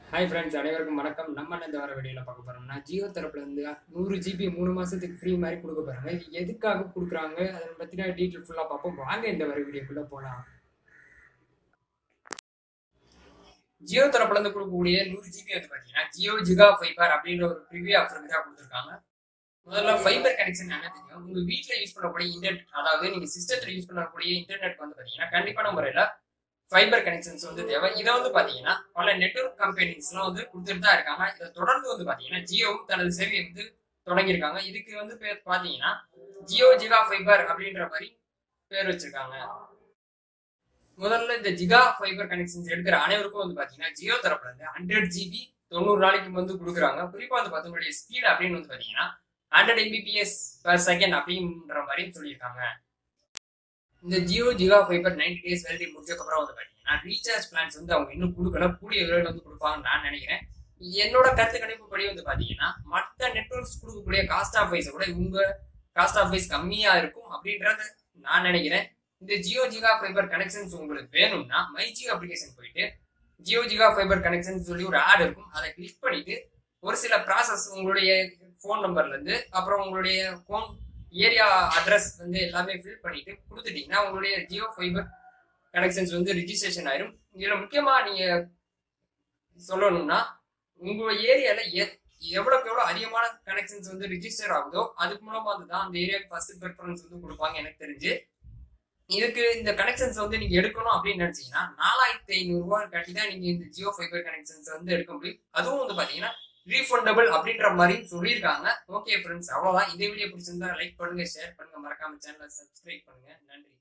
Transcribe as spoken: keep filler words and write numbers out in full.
Hi friends, அனைவருக்கும் வணக்கம். நம்ம என்ன இந்த வர வீடியோவில் பார்க்க போகிறோம்னா, ஜியோ தரப்புல இருந்து நூறு ஜிபி மூணு மாதத்துக்கு ஃப்ரீ மாதிரி கொடுக்க போகிறாங்க. இது எதுக்காக கொடுக்குறாங்க, அதை பற்றின டீட்டெயில் ஃபுல்லாக பார்ப்போம். வாங்க இந்த வர வீடியோக்குள்ளே போகலாம். ஜியோ தரப்புல இருந்து கொடுக்கக்கூடிய நூறு ஜிபி வந்து பார்த்தீங்கன்னா ஜியோ ஜிகா ஃபைபர் அப்படின்ற ஒரு ப்ரிவியூ ஆஃபருக்கு தான் கொடுத்துருக்காங்க. முதல்ல ஃபைபர் கனெக்ஷன் என்ன தெரியும், உங்கள் வீட்டில் யூஸ் பண்ணக்கூடிய இன்டர்நெட், அதாவது நீங்கள் சிஸ்டத்தில் யூஸ் பண்ணக்கூடிய இன்டர்நெட் வந்து பார்த்தீங்கன்னா கண்டிப்பான முறையில் ஃபைபர் கனெக்ஷன்ஸ் வந்து தேவை. இதை வந்து பாத்தீங்கன்னா பல நெட்வொர்க் கம்பெனிஸ் எல்லாம் வந்து கொடுத்துட்டு தான் இருக்காங்க. இதை தொடர்ந்து வந்து பாத்தீங்கன்னா ஜியோவும் தனது சேவையை வந்து தொடங்கியிருக்காங்க. இதுக்கு வந்து பேர் பாத்தீங்கன்னா ஜியோ ஜிகா ஃபைபர் அப்படின்ற மாதிரி பேர் வச்சிருக்காங்க. முதல்ல இந்த ஜிகா ஃபைபர் கனெக்ஷன்ஸ் எடுக்கிற அனைவருக்கும் வந்து பாத்தீங்கன்னா ஜியோ தரப்புல இருந்து ஹண்ட்ரட் ஜிபி தொண்ணூறு நாளைக்கு வந்து கொடுக்குறாங்க. குறிப்பா வந்து பார்த்தவங்களுடைய ஸ்பீட் அப்படின்னு வந்து பாத்தீங்கன்னா ஹண்ட்ரட் எம்பிபிஎஸ் பர் செகண்ட் அப்படின்ற மாதிரி சொல்லியிருக்காங்க. இந்த Jio giga fibre ninety days validity முடிச்சதுக்கப்புறம் வந்து பார்த்தீங்கன்னா ரீசார்ஜ் பிளான்ஸ் வந்து அவங்க இன்னும் கொடுக்கல, கூடிய விரைவில் வந்து கொடுப்பாங்கன்னு நான் நினைக்கிறேன். என்னோட கருத்து கணிப்பு படி வந்து பார்த்தீங்கன்னா மற்ற நெட்வொர்க்ஸ் கொடுக்கக்கூடிய காஸ்ட் ஆஃப் வைஸை கூட இவங்க காஸ்ட் ஆஃப் வைஸ் கம்மியாக இருக்கும் அப்படின்றத நான் நினைக்கிறேன். இந்த ஜியோ ஜிகா ஃபைபர் கனெக்ஷன்ஸ் உங்களுக்கு வேணும்னா மை ஜியோ அப்ளிகேஷன் போயிட்டு ஜியோ ஜிகா ஃபைபர் கனெக்ஷன் சொல்லி ஒரு ஆட் இருக்கும், அதை கிளிக் பண்ணிட்டு ஒரு சில ப்ராசஸ் உங்களுடைய ஃபோன் நம்பர்லேருந்து அப்புறம் உங்களுடைய ஃபோன் ஏரியா அட்ரஸ் வந்து எல்லாமே ஃபில் பண்ணிட்டு கொடுத்துட்டீங்கன்னா உங்களுடைய ஜியோ ஃபைபர் கனெக்ஷன்ஸ் வந்து ரிஜிஸ்ட்ரேஷன் ஆயிரும். இதுல முக்கியமா நீங்க சொல்லணும்னா உங்க ஏரியால எவ்வளவுக்கு எவ்வளவு அதிகமான கனெக்ஷன்ஸ் வந்து ரிஜிஸ்டர் ஆகுதோ அதுக்கு மூலமா வந்து தான் அந்த ஏரியாவுக்கு ஃபர்ஸ்ட் ப்ரிஃபரன்ஸ் வந்து கொடுப்பாங்க எனக்கு தெரிஞ்சு. இதுக்கு இந்த கனெக்ஷன்ஸ் வந்து நீங்க எடுக்கணும் அப்படின்னு நினைச்சீங்கன்னா நாலாயிரத்தி ஐநூறு ரூபாய் கட்டி தான் நீங்க இந்த ஜியோ ஃபைபர் கனெக்ஷன்ஸ் வந்து எடுக்க முடியும். அதுவும் வந்து பாத்தீங்கன்னா ரீஃபண்டபிள் அப்படின்ற மாதிரி சொல்லியிருக்காங்க. ஓகே ஃப்ரெண்ட்ஸ், அவ்வளோதான். இந்த வீடியோ பிடிச்சிருந்தா லைக் பண்ணுங்க, ஷேர் பண்ணுங்க, மறக்காம சேனலை சப்ஸ்கிரைப் பண்ணுங்க. நன்றி.